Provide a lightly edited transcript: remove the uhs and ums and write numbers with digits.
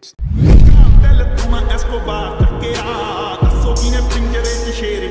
ਦਿਲ ਤੂੰ ਮੈਂ ਐਸਕੋਬਾਰ ਚੱਕਿਆ, ਦੱਸੋ ਕਿਨੇ ਪਿੰਜਰੇ 'ਚ ਸ਼ੇਰ